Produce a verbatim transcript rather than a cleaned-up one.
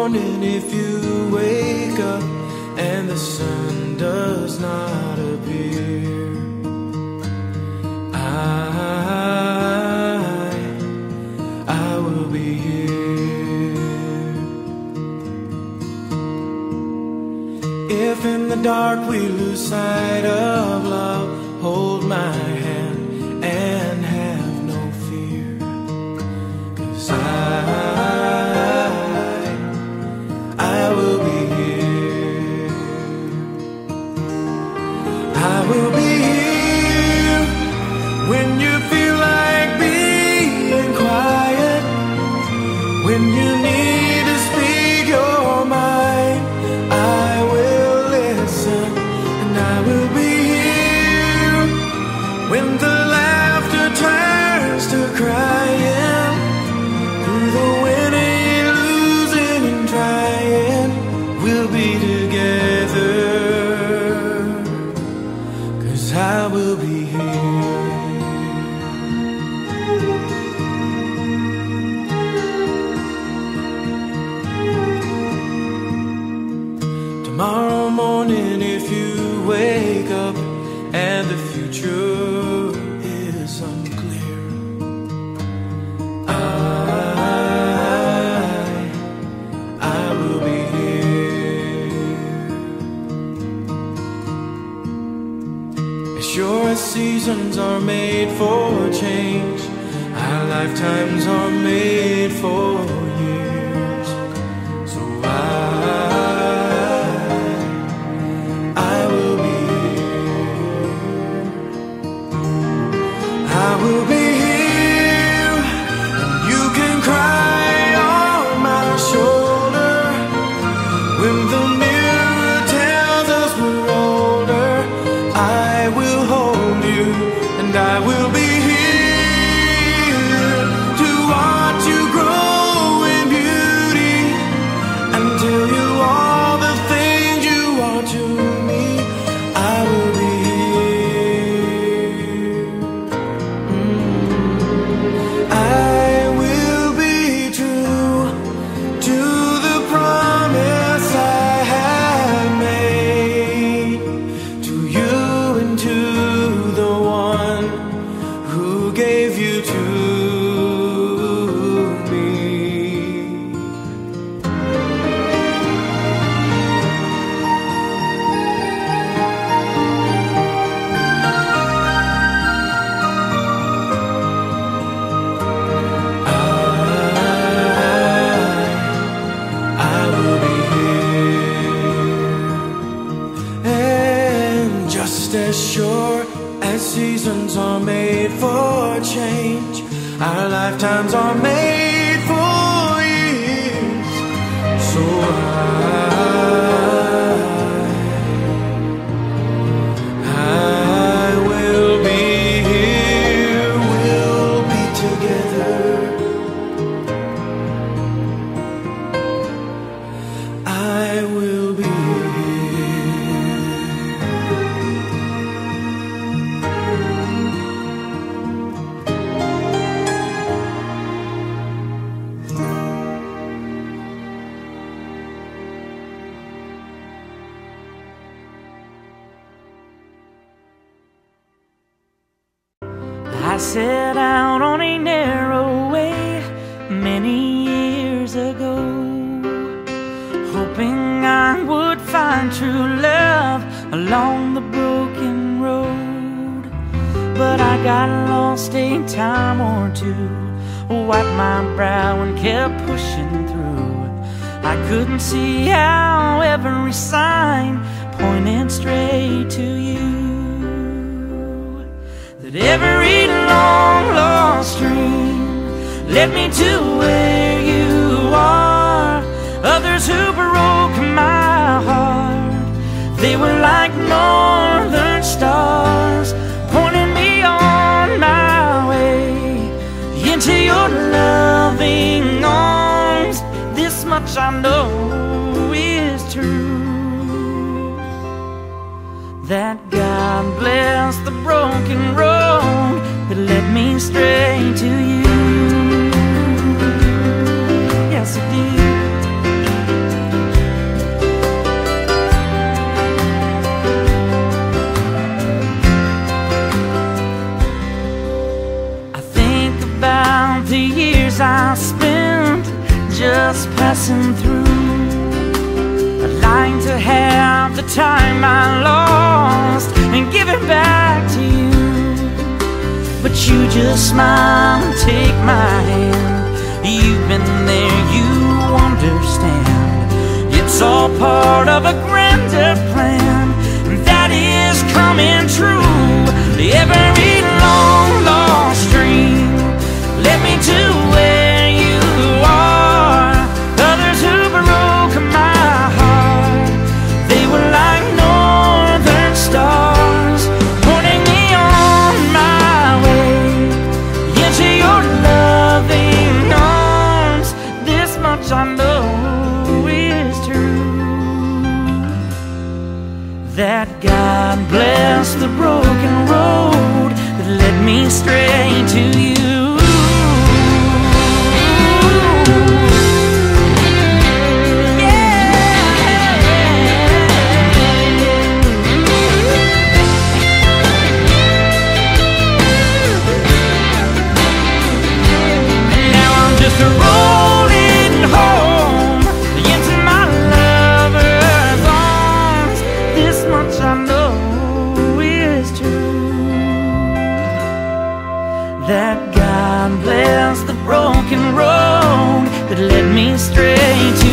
morning, if you wake up and the sun does not appear, I, I will be here. If in the dark we lose sight of love, hold my hand and have no fear, 'cause I, I will be here. I will be here when you feel like being quiet, when you need to speak your mind. I will listen, and I will be here when the laughter turns to crying, through the winning, losing and trying, we'll be together, 'cause I will be here. Tomorrow morning, if you wake up and the future is unclear, I, I will be here. As sure as seasons are made for change, our lifetimes are made for years. So I I will be here, and you can cry on my shoulder when the mirror tells us we're older. I will hold you, and I will be here to watch you grow in beauty and tell you all the things you are to me. I will be as sure as seasons are made for change, our lifetimes are made for years. So I, I will be here, we'll be together. I will be I set out on a narrow way many years ago, hoping I would find true love along the broken road. But I got lost a time or two, wiped my brow and kept pushing through. I couldn't see how every sign pointed straight to you, that every long lost dream led me to where you are. Others who broke my heart, they were like northern stars, pointing me on my way into your loving arms. This much I know is true, that God bless the broken road that led me straight to you. Yes, it did. passing through. I'd like to have the time I lost and give it back to you, but you just smile and take my hand. You've been there, you understand. It's all part of a grander plan that is coming true. Every long lost dream led me to where you are. Others who broke my heart, they were like northern stars, pointing me on my way into your loving arms. This much I know is true, that God bless the broken road that led me straight to you. Rolling home into my lover's arms. This much I know is true, that God bless the broken road that led me straight to